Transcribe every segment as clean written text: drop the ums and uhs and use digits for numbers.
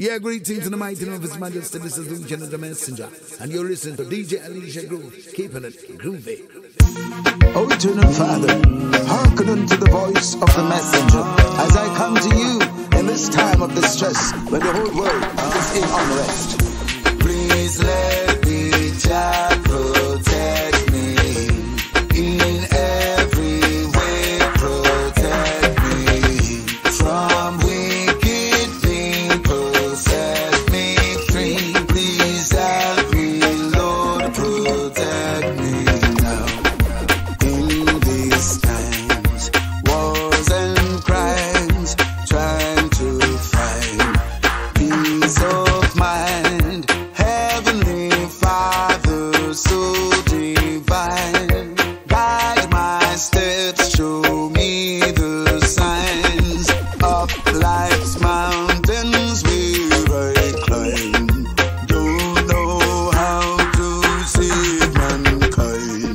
Yeah, greetings to the mighty name of His Majesty. This is LUCIANO the Messenger, and you're listening to DJ Alicea Groove, keeping it groovy. O eternal Father, hearken unto the voice of the messenger, as I come to you in this time of distress, when the whole world is in unrest. Please let me Jah protect me in every way, protect me from wicked people, set me free. Please help me, Lord, protect me now. In these times, wars and crimes, trying to find peace of mind. Heavenly Father, so divine, guide my steps, show me the signs of life's mountains where I climb. Don't know how to save mankind.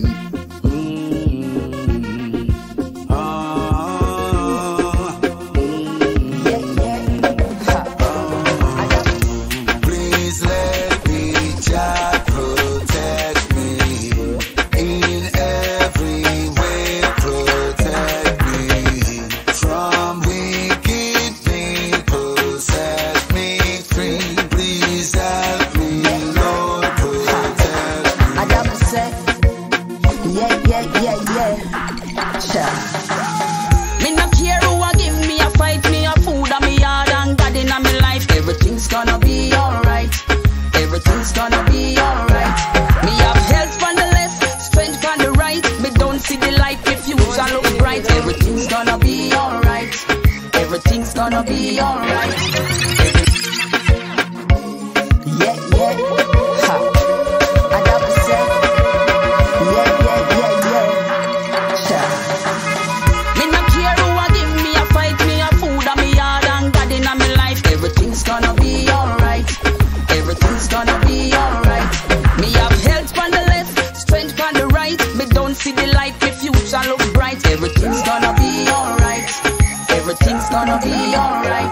Please let me Jah protect me in every way, protect me from wicked people, set me free. Please help me, Lord, protect me. I got to say, yeah. Sure. Me no care who a give me a fight, me a food and me yard and God in my life. Everything's gonna be alright. Everything's gonna be alright. Me have health on the left, strength on the right. Me don't see the light, the future look bright. Everything's gonna be alright. Everything's gonna be alright. Yeah. Ha. I got to say, yeah. Sure. Me no care who a give me a fight, me a food and me yard and God in my life. Everything's gonna be alright. Everything's gonna be alright. Me have health on the left, strength on the right. Me don't see the light, the future look bright. Everything's gonna be alright. Everything's gonna be alright.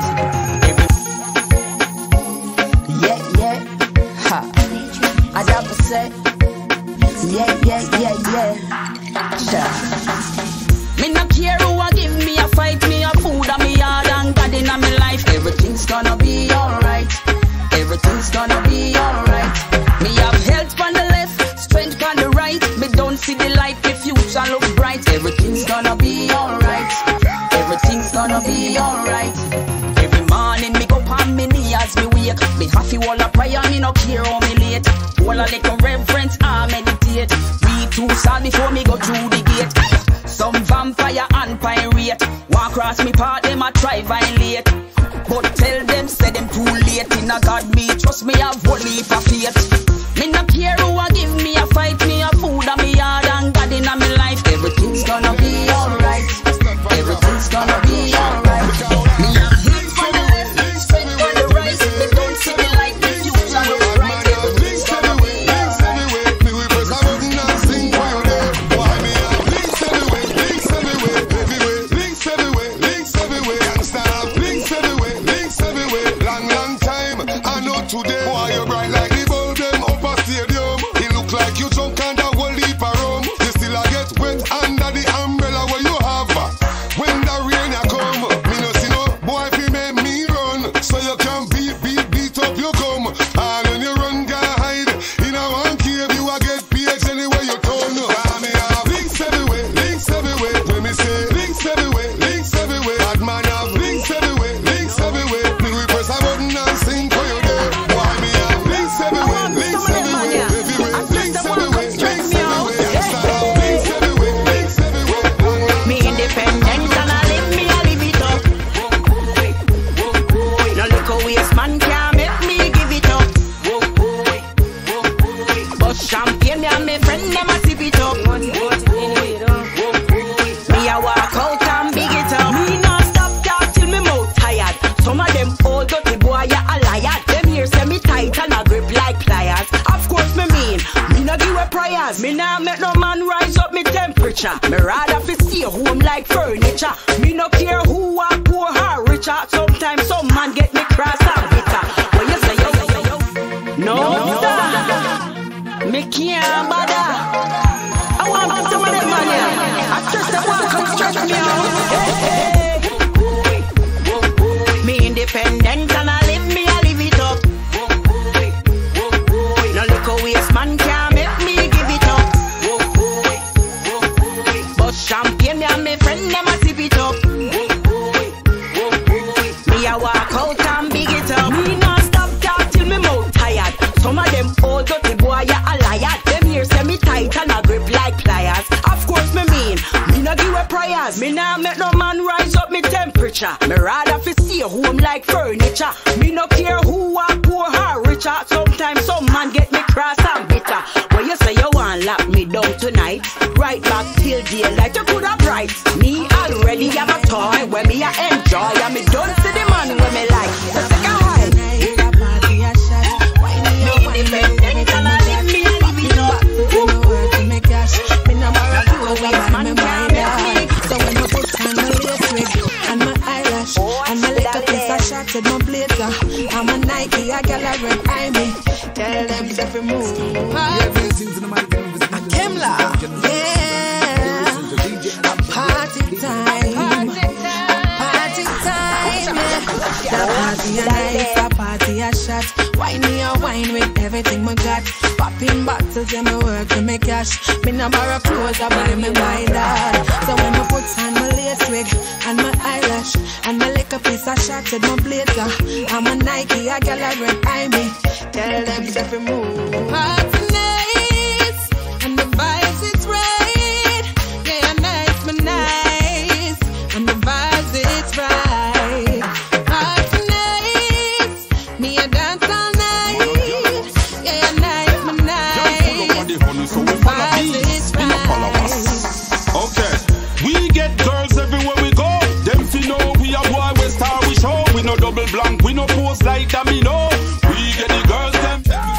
Yeah. Ha. I got to say, yeah. Sure. Me no care who a give me a fight, me a food and me yard and God in my life. Everything's gonna be alright. Everything's gonna be alright. Me have health on the left, strength on the right. Me don't see the light, the future look bright. Everything's gonna be alright. Everything's gonna be alright. Every morning me go on me knee as me wake. Me have to hold a prayer, me no care how me late. Hold a little reverence, I meditate. Read 2 psalms before me go through the gate. Some vampire and pirate walk across me path, them a try violate. But tell them, say them too late. In a God me, trust me, have one leap of faith. Me no care who a give me a fight, me a food and me yard and God in my life. Everything's gonna be alright. Everything's gonna be alright. Me have health on the left, strength on the right. Me don't see the light, the future look bright. Everything's gonna be alright. Me we press a button and sing for you there. Why me have links everywhere, links everywhere. Gangsta have links everywhere. Long time. I know today. Why you bright like the bulb them up a stadium? It look like you drunk and a whole heap of rum. You still a get wet under the umbrella where you have. When the rain a come, me no see no boy fi make me run. So you can beat up you come. And when you run can hide in a one cave, you a get page anywhere you turn. Me have links everywhere. When me say links everywhere. Bad man have links everywhere. Me we press a button and sing for you there. Why me have links everywhere. Links everywhere. Yes, I have links everywhere. Me independent and I live me, I live it up. No look a waste man can't make me give it up. But champagne me and my friend them a sip it up. Me a walk out and big it up. Me not stop talk till me mouth tired. Some of them old dirty boy a liar. Them here say me tight and a grip like pliers. Of course me mean, me no give a prayers. Me nah make no man rise up me temperature. Me rather fi stay home like furniture. Me no care who are poor or richer. Sometimes some man get me cross and bitter. independent and I live it up. No little waste man can't make me give it up. But champagne me and my friend them a sip it up. Me a walk out and big it up. Me not stop talk till me mouth tired. Some of them old dirty boy a liar. Them here say me tight and a grip like pliers. Of course me mean, me no give a prayers. Me nah make no man rise up me temperature. Me rather fi see home like furniture. Me no care who are poor or richer. Sometimes some man get me cross and bitter. When you say you want lock me down tonight, right back till daylight you coulda bright. Me already have a toy where me a enjoy, and me don't see the man where me like. So take a high. Me independent and I live me it up. Me no borrow clothes, man can't make me. So when you put on my lace wig and my eyelash and my little piece of shot with my blazer, I'm a Nike, a gal a red eye me. Tell them to fi move. KEMIA, yeah. Party time, party time, yeah. The party a nice, a party a shot. Wine me a wine with everything me got. Popping bottles in my work to make cash. Me no borrow clothes, I buy me buy that. So when I put on my lace wig and my eyelash and my little piece of shot with my blazer, I'm a Nike, a gal a red eye me. Tell them to fi move. Party nice and the vibes it's right. Yeah, nice, me nice and the vibes it's right. Party nice, me a dance all night. Yeah, nice, me nice. The vibes it's right. Okay, we get girls everywhere we go. Them fi know we a boy we star we show. We no double blank, we no pose like that me know. We get the girls them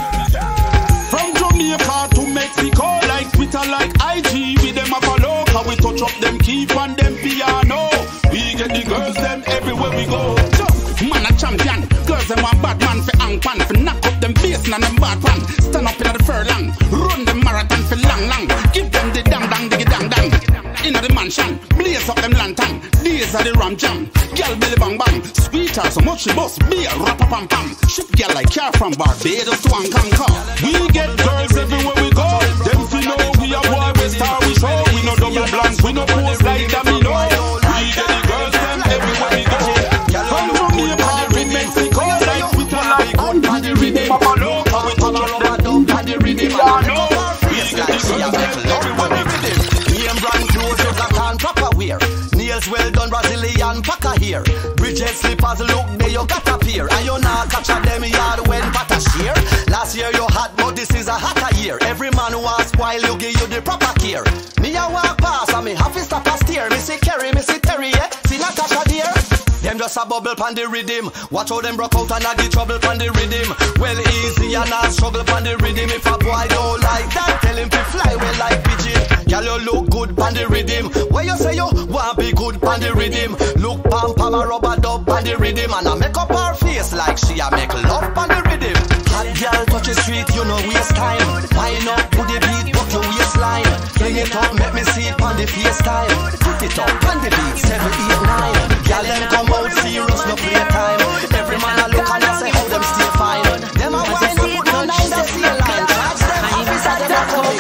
from Jamaica to Mexico, like Twitter, like IG. We them a follow, cause we touch up them keep and them piano. We get the girls them everywhere we go. Man a champion, girls them want bad man for hang pan, for knock up them bass and them bad pan. Stand up in the furlong, run the marathon for long. Give them the dang diggy dang. Inna the mansion, blaze up them lantern. These are the ram jam. Girl belly bang bang, sweet her so much she bust beer, rap a pam pam. Ship girl like car from Barbados to Ancanca. We get girls everywhere we go. Them fi know we a boy we star we show. We no double blank, we no pose like that me know. We get the girls them everywhere we go. From Jamaica to Mexico, like Twitter, like on the rhythm of a low. We touch up them on the rhythm of a low. We get the girls them everywhere we go. Brand clothes you got on proper wear. Nails well done Brazilian packer here. Bridget slippers look there you got a pair. And you not catch a them yard when pata shear. Last year you hot but this is a hotter year. Every man who wants spoil you give you the proper care. Me a walk past and me have to stop a steer. Me see Kerry, me see Terry, yeah. See Natasha dear. Them just a bubble pan the rhythm. Watch how them broke out and I get trouble pan the rhythm. Well easy and I struggle pan the rhythm. If a boy don't like that, tell him to fly well like pigeon. Girl you look good pan the rhythm. When you say you want be good pan the rhythm, look pam pam a rubber dub pan the rhythm. And I make up her face like she a make love pan the rhythm. Hot girl touch the street, you know waste time. Wind up to the beat, buck your waistline. Fling it up, make me see it pan the FaceTime. Put it up pan the beat, 7, 8, 9. Girl them come out serious, no play time. Every man a look and I say how them stay fine. Them a wind up put on 9 that's the line. Charge them office at them a come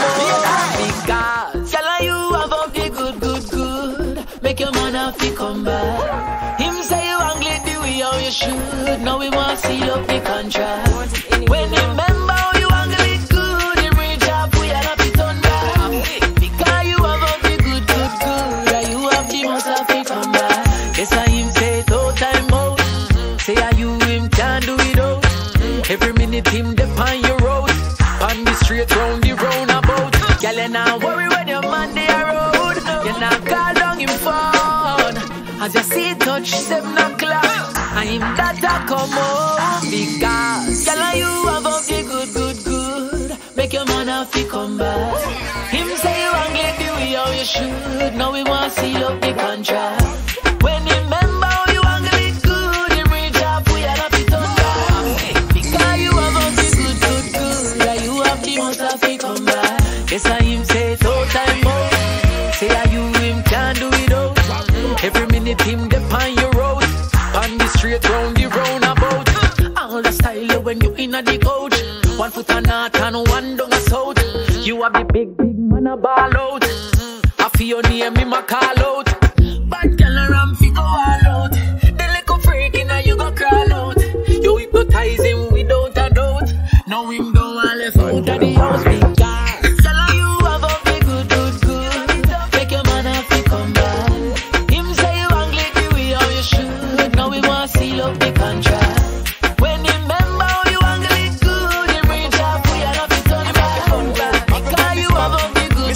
because tell her you have up the good. Make your man have to come back. Him say you angle the way how you should. Now we want to seal up the contract. When you remember how you angle it good, you reach up we are not it on back. Because you have up the good. And you have the must have to come back. Yes, I him say no time out. Say are you him can't do it out. Every minute him depend your road. On the straight round the roundabout. Girl you not worry when your man they road. You not call down him phone. As you see touch 7 o'clock. And him data come home. Because girl you have up the good. Make your man have to come back. Him say you want get the way how you should. Now we want to seal up the contract. When you remember how you want it good, you reach up we are not it on back. Because you have up the good. Yeah, you have the most of it come back. Yes, I him say no time out. Say are you him can't do it out. Every minute him depend your road. On the straight round the road. on the couch. 1 foot on north and 1 down a south. You have the big man a ball out. I feel your name in my call out. Bad girl around fi go all out. The little freak inna you go crawl out. You hypnotize him without a doubt. Now him don't want left out of the house. Big guy, tell you have a big good. Make your man have to come back. Him say you angle the way how you should. Now we want seal up the contract. When you remember how you angle it good, him reach out for you and have to turn back. Because you have a big good.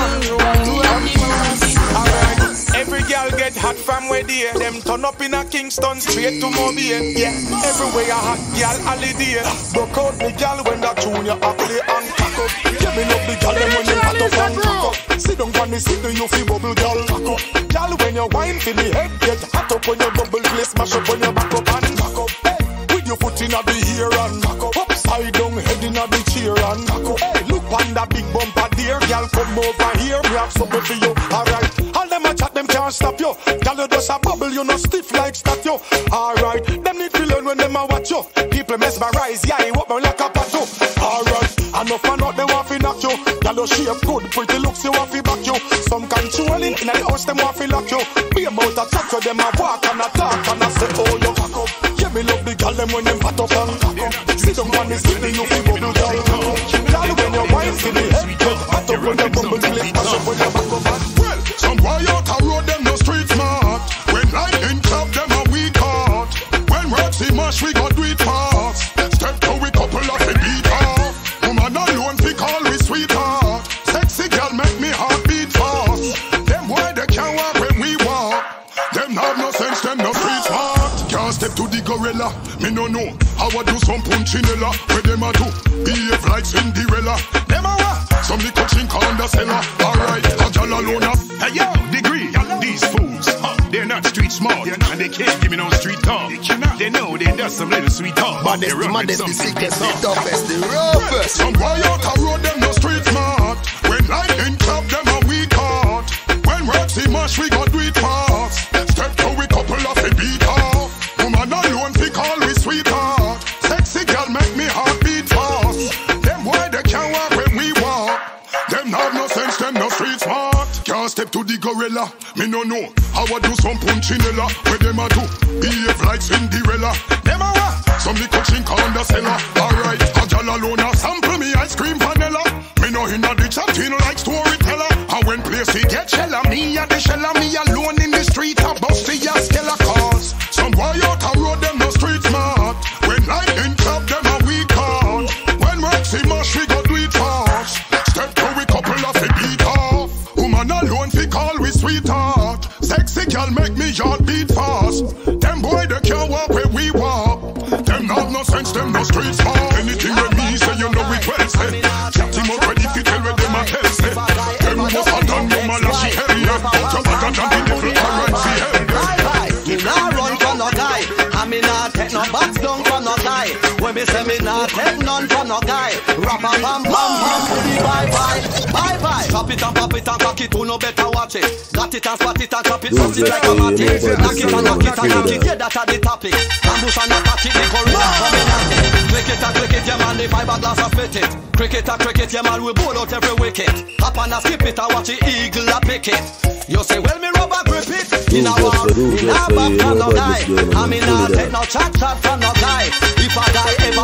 Every girl get hot from where they them turn up in a Kingston straight to Mobile. Yeah, everywhere a hot girl holiday. Broke out the girl when that junior a play and cock up. Yeah, me love the girl them when you hot up and cock up. Sit down on the seat you feel bubble girl cock up. Girl when you wine feel me head get hot up when you bubble play smash up when you back up and cock up. Hey, with your foot in the ear and cock up. Upside down head in the chair and cock up. Hey, look on that big bumper there, girl come over here. Me have something for you. Alright. Them a chat, them can't stop you. Girl, you just a bubble, you no stiff like statue. Alright, them need to learn when them a watch you. People mesmerize, yeah, he walk me like a patio. Alright, enough and out, they want to knock you. Girl, you shape good, pretty looks, you want to back you. Some controlling, in the house, them want to lock you. Be about a chat to them a walk and a talk and a say, oh, you cock up. Yeah, me love the girl, them when them pat up and cock up. Sit down on the seat, you feel bubble, girl. Girl, when you wine, see the head, get hot up when you bubble, flip, mash up when you back up and some boy out a road, them no street smart. When lightning clap, them a weak heart. When Roxy mash, we got do it fast. Step to we couple of the beat off. Woman alone, we call we sweetheart. Sexy girl make me heart beat fast. Them boy, they can't walk when we walk. Them have no sense, them no street smart. Can't step to the gorilla, me no know. How I do some punchinella, where them a do? Behave like Cinderella. Them a what? Some little chink on the cellar. Alright, a gal alone up. Hey yo, degree, these fools, they're not street smart, and they can't give me no street talk. They know they does some little sweet talk. But the sickest, the toughest, the roughest. Some boy out a road, them no street smart. When lightning clap, them a weak heart. When Roxy mash, we got do it fast. Step to we couple of the beat off. Woman alone, we call we sweetheart. Sexy girl make me heart beat fast. Them boy they can't walk when we walk. Them have no sense, them no street smart. Can't step to the gorilla, me no know. How I do some punchinella, where them a do? Behave like Cinderella. Them a what? Some little chink on the cellar. Alright, a gal alone a sample me ice cream vanilla. Me no inna the chatting like storyteller. And when place he get shella, me a the shella. Me alone in the street a bust the skella cause. Some boy out a road, them no street smart. When lightning clap, them a weak heart. When Roxy mash, we go do it fast. Step to we couple of the beat off. Woman alone, we call we sweetheart. Sexy girl make me heart beat fast. Them boy they can't walk where we walk. Them have no sense, them no street smart. Anything with me say you know it well say. Chatting up ready to tell where them a tell say. Them was a done woman like she hell yeah. Out your back and the devil alright see hell yeah. Me nah run from no guy, and me nah take no box down from no guy. When me say me nah take none from no guy. Rappa pam pam pam, bye bye, bye bye. Chop it and pop it and cock it, who no better watch it. Got it and spot it and chop it, bust it like a matty. Knock it and knock it and knock it, yeah that's the topic. Ambush and attack it, they go run coming at it. Click it and click it, yeah man, the fiberglass a fit it. Cricket and cricket, yeah man, we bowl out every wicket. Hop and a skip it and watch the eagle a pick it. You say well me rubber grip it. In a war, in a back from no guy. I mean not take no chat from no guy. If a guy ever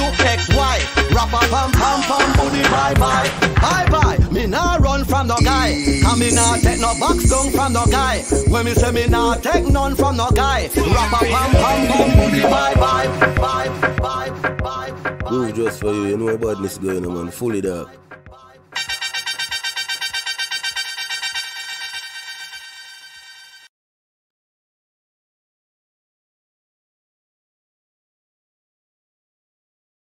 WXY, rappa pam pam pam booty bye bye, bye bye. Me nah run from no guy. I me nah take no box down from no guy. When me say me nah take none from no guy. Rappa pam pam pam booty bye bye, bye bye bye. Just for you, you know badness going on, man. Fully dark.